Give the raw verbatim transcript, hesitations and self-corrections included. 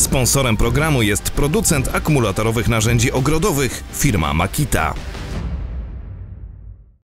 Sponsorem programu jest producent akumulatorowych narzędzi ogrodowych firma Makita.